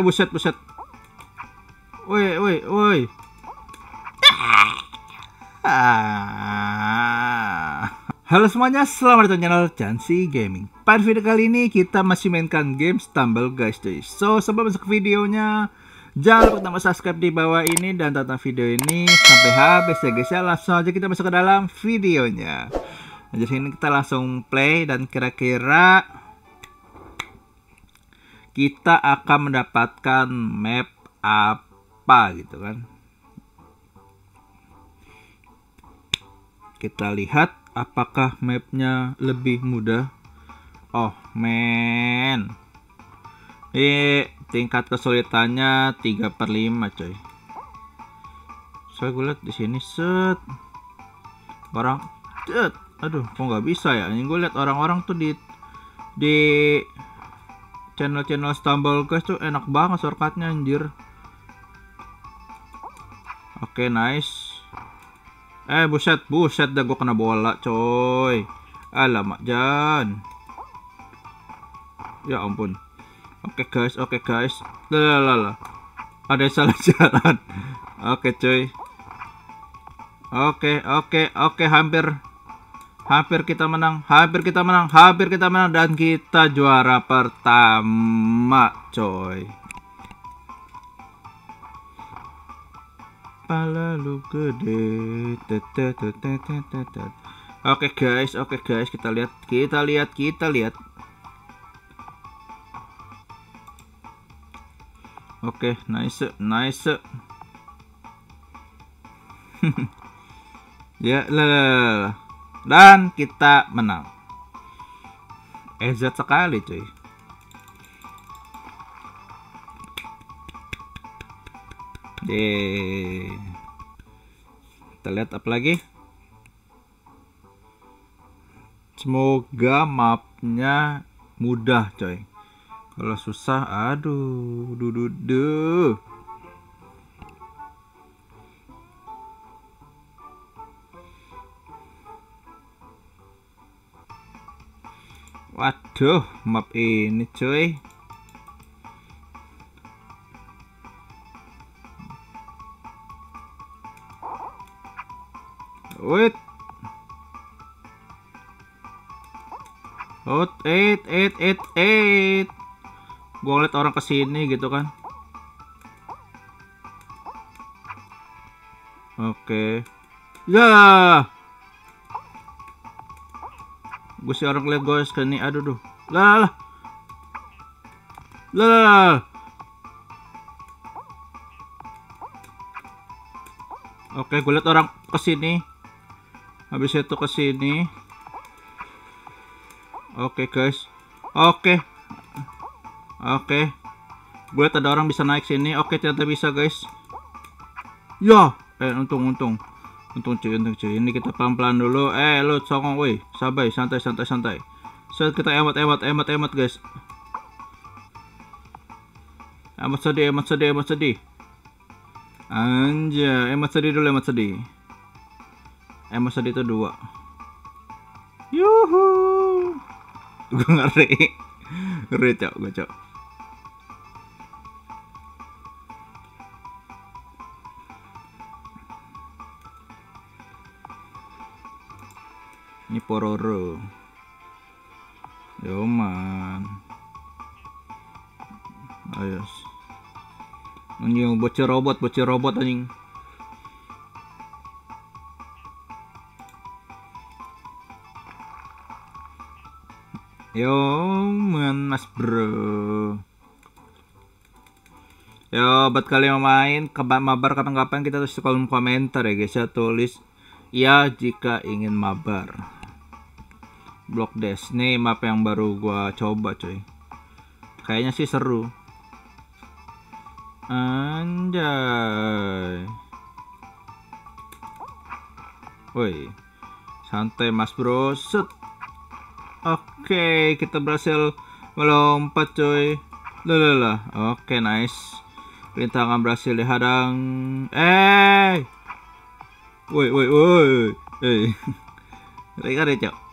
buset buset. Woi woi woi. Halo semuanya, selamat datang di channel Chancy Gaming. Pada video kali ini kita masih mainkan game Stumble Guys cuy. So sebelum masuk ke videonya, jangan lupa tambah subscribe di bawah ini dan tonton video ini sampai habis ya guys ya. Langsung aja kita masuk ke dalam videonya. Nah, di sini kita langsung play dan kira-kira kita akan mendapatkan map apa gitu kan. Kita lihat apakah mapnya lebih mudah. Oh men, tingkat kesulitannya 3/5 coy. So gue lihat di sini set orang set. Aduh kok nggak bisa ya. Ini gue lihat orang-orang tuh di channel Stumble Guys tuh enak banget shortcutnya anjir. Oke nice. Buset dah gue kena bola coy. Alamak Jan. Ya ampun. Oke guys. Lalalala. Ada yang salah jalan. Oke coy. Oke, hampir kita menang dan kita juara pertama coy. Pala lu gede. Oke guys, kita lihat. Oke, nice. Ya, lah. Dan kita menang. Ezat sekali cuy. Kita lihat apa lagi. Semoga mapnya mudah coy. Kalau susah aduh duh. Waduh map ini coy. Wait. Gua ngeliat orang kesini gitu kan. Oke. Ya. Gue sih orang lihat guys kesini. Aduh. Lah. Oke, gue liat orang kesini. Habis itu kesini. Oke guys. Oke. Gue liat ada orang bisa naik sini. Oke, ternyata bisa guys. Ya, untung cuy. Ini kita pelan-pelan dulu. Lu songong woi. Sabai, santai. Set kita emat guys. Emat sedih. Anjay, emat sedih. Emat sedih itu 2. Yuhu. Gue ngeri cok. Ini Pororo. Yo man. Ayo. Anjing bocil robot anjing. Yo man mas bro. Yo buat kalian yang main mabar kapan-kapan kita tulis di kolom komentar ya guys ya. Tulis ya jika ingin mabar. Block Dash nih map yang baru gua coba coy. Kayaknya sih seru. Anjay. Woi. Santai mas bro. Set. Oke, kita berhasil melompat coy. Lah. Oke, nice. Rintangan berhasil dihadang. Woi. Mereka deh cok.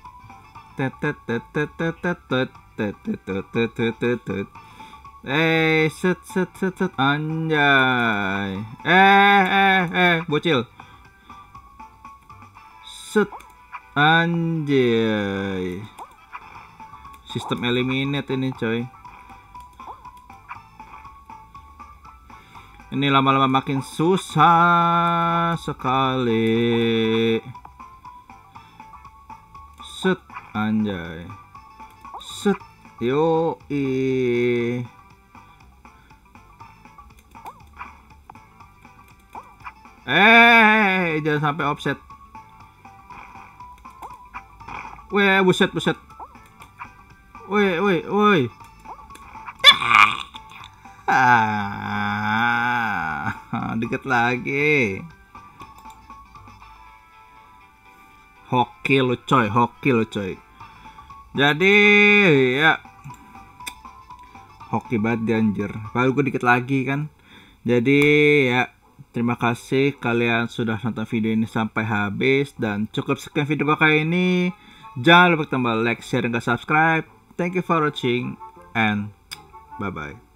Set set set set anjay. Bocil. Set anjay. Sistem eliminate ini coy. Ini lama-lama makin susah sekali. Set anjay. Set yoi. Jangan sampai offset. Weh, buset. Woi. Dikit lagi. Hoki lu coy. Jadi ya hoki banget anjir. Baru gue dikit lagi kan. Jadi ya terima kasih kalian sudah nonton video ini sampai habis. Dan cukup sekian video gue kali ini. Jangan lupa tambah like, share, dan subscribe. Thank you for watching and bye bye.